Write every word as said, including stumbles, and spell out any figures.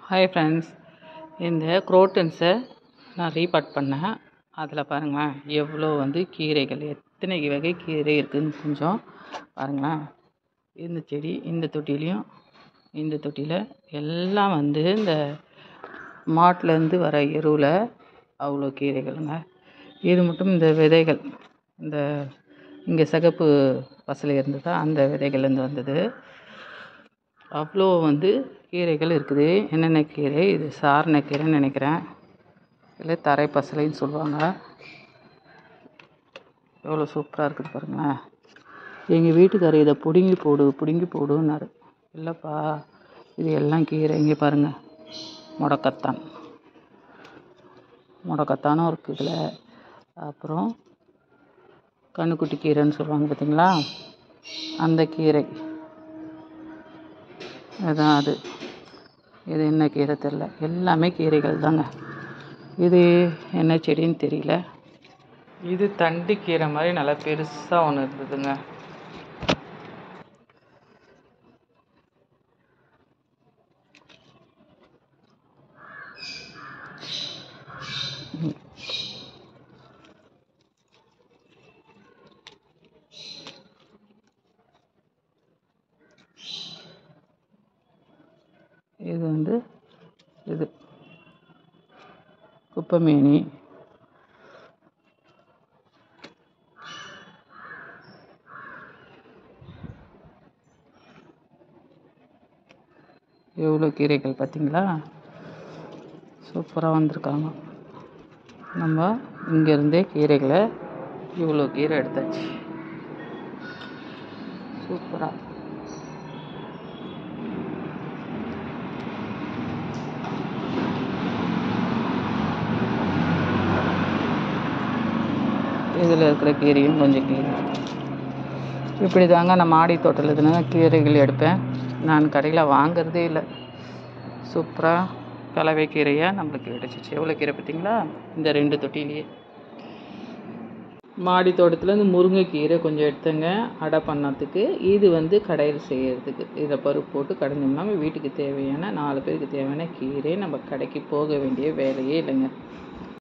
Hi friends, இந்த குரோட்டன்ஸை நான் ரீபார்ட் பண்ணேன். அதில் பாருங்களேன் எவ்வளோ வந்து கீரைகள், எத்தனை வகை கீரை இருக்குதுன்னு கொஞ்சம் பாருங்களேன். இந்த செடி இந்த தொட்டிலையும் இந்த தொட்டியில் எல்லாம் வந்து இந்த மாட்டிலேருந்து வர எருவில் அவ்வளோ கீரைகளுங்க. இது மட்டும் இந்த விதைகள், இந்த இங்கே சிகப்பு பசலை இருந்ததா அந்த விதைகள்லேருந்து வந்தது. அவ்வளோ வந்து கீரைகள் இருக்குது. என்னென்ன கீரை, இது சாரண கீரைன்னு நினைக்கிறேன், இல்லை தரை பசலைன்னு சொல்லுவாங்க. எவ்வளோ சூப்பராக இருக்குது பாருங்களேன். எங்கள் வீட்டுக்காரர் இதை பிடுங்கி போடு பிடுங்கி போடுன்னாரு. இல்லைப்பா, இது எல்லாம் கீரை. இங்கே பாருங்கள், முடக்கத்தான் முடக்கத்தானும் இருக்குது இதில். அப்புறம் கண்ணுக்குட்டி கீரைன்னு சொல்லுவாங்க பார்த்தீங்களா, அந்த கீரை அதுதான். அது இது என்ன கீரை தெரில, எல்லாமே கீரைகள் தாங்க. இது என்ன செடின்னு தெரியல. இது தண்டு கீரை மாதிரி நல்லா பெருசாக ஒன்று இருந்ததுங்க. இது வந்து இது குப்பைமேனி. எவ்வளோ கீரைகள் பார்த்தீங்களா, சூப்பராக வந்திருக்காங்க. நம்ம இங்கேருந்தே கீரைகளை இவ்வளோ கீரை எடுத்தாச்சு சூப்பராக. இதில் இருக்கிற கீரையும் கொஞ்சம் கீரை. இப்படி தாங்க நான் மாடி தோட்டத்தில் இதுனா கீரைகள் எடுப்பேன். நான் கடையில் வாங்கிறதே இல்லை. சூப்பராக கலவை கீரையாக நம்மளுக்கு கிடச்சிச்சு. எவ்வளோ கீரை பார்த்தீங்களா, இந்த ரெண்டு தொட்டிலேயே. மாடி தோட்டத்தில் இந்த முருங்கைக்கீரை கொஞ்சம் எடுத்துங்க அடை பண்ணத்துக்கு. இது வந்து கடையில் செய்கிறதுக்கு. இதை பருப்பு போட்டு கடைஞ்சோம்னா வீட்டுக்கு தேவையான நாலு பேருக்கு தேவையான கீரை. நம்ம கடைக்கு போக வேண்டிய வேலையே இல்லைங்க.